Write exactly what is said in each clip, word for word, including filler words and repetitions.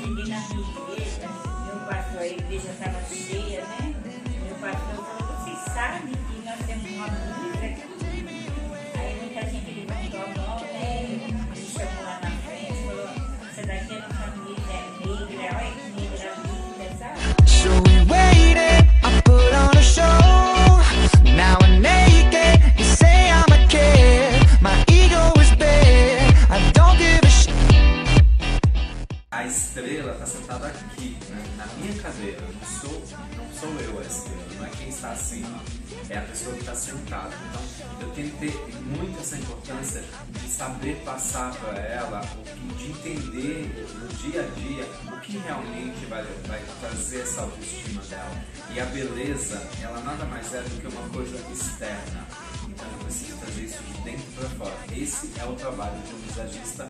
cheguei na minha igreja, meu pastor, a igreja estava cheia, né? Meu pastor falou, vocês sabem que nós temos uma música aqui? Aí muita gente levantou a mão, né? Me chamou lá na frente, falou, essa daqui é nossa música, é negra, olha que negra linda, sabe? So we waited, I put on a show. Now I'm naked, you say I'm a kid. My ego is big, I don't give a shit. A estrela está sentada aqui, né, na minha cadeira. Não sou, não sou eu a estrela, não é quem está acima, é a pessoa que está sentada. Então eu tenho que ter muito essa importância de saber passar para ela, de entender no dia a dia o que realmente vai, vai trazer essa autoestima dela. E a beleza, ela nada mais é do que uma coisa externa. Então eu preciso trazer isso de dentro para fora. Esse é o trabalho de um visagista.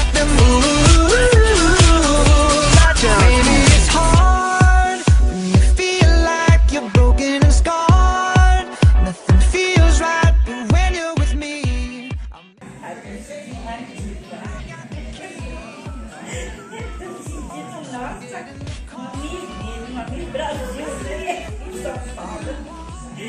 Maybe it's hard when you feel like you're broken and scarred. Nothing feels right, but when you're with me, Aí eu me senti uma diva. Eu tô sentindo, nossa, uma Miss, uma Miss Brasil, né? Em São Paulo.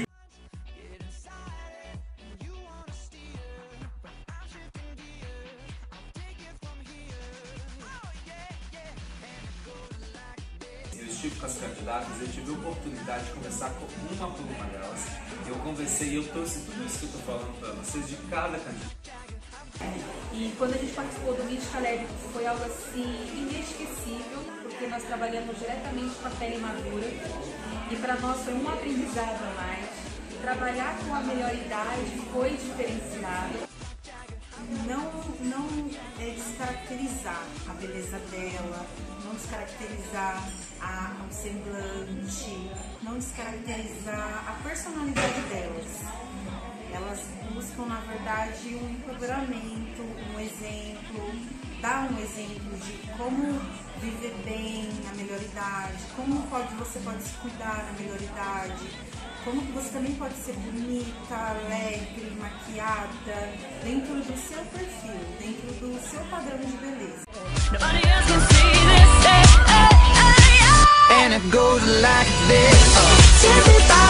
Eu estive com as candidatas, eu tive a oportunidade de conversar com uma por uma delas. Eu conversei e eu trouxe tudo isso que eu estou falando para vocês de cada candidata. E quando a gente participou do Mística Leve foi algo assim inesquecível, porque nós trabalhamos diretamente com a pele madura e para nós foi um aprendizado a mais. Trabalhar com a melhor idade foi diferenciado. Não, não é descaracterizar a beleza dela, não descaracterizar a, o semblante, não descaracterizar a personalidade delas. Elas buscam, na verdade, um empoderamento, um exemplo, dar um exemplo de como viver bem na melhor idade, como pode, você pode se cuidar na melhor idade, como que você também pode ser bonita, alegre, maquiada, dentro do seu perfil, dentro do seu padrão de beleza. and it goes like this.